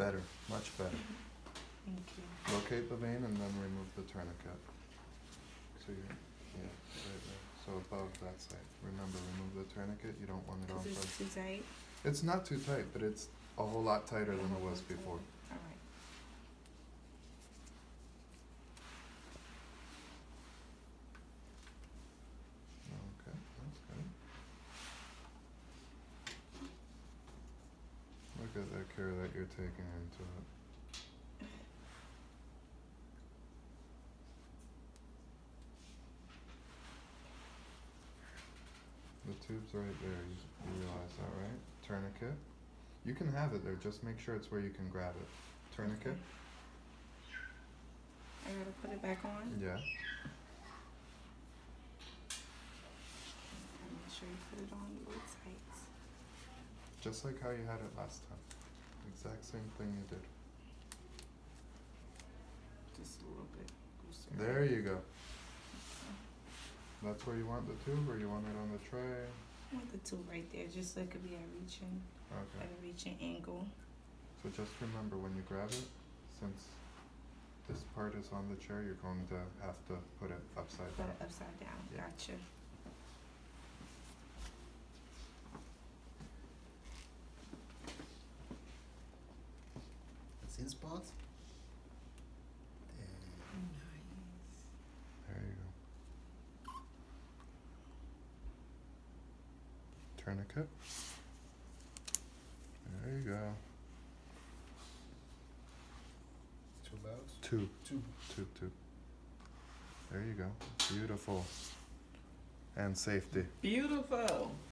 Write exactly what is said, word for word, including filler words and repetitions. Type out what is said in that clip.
Better, much better. Thank you. Locate the vein and then remove the tourniquet. So you're, yeah, right there. So above that side. Remember, remove the tourniquet. You don't want it on. Because it's too tight? It's not too tight, but it's a whole lot tighter than it was before. All right. Okay, that's good. Look at that care that you're taking into it. The tube's right there, you, you realize that, right? Tourniquet. You can have it there, just make sure it's where you can grab it. Tourniquet? Okay. I gotta put it back on? Yeah. Make sure you put it on both sides. Just like how you had it last time. Exact same thing you did. Just a little bit looser. There you go. That's where you want the tube, or you want it on the tray? I want the tube right there, just so it could be at reaching, Okay. at a reaching angle. So just remember, when you grab it, since this part is on the chair, you're going to have to put it upside Put down. it upside down. Yeah. Gotcha. Same spot. Nice. There you go. Tourniquet. There you go. Two belts. Tube. Two. Tube, tube. There you go. Beautiful. And safety. Beautiful.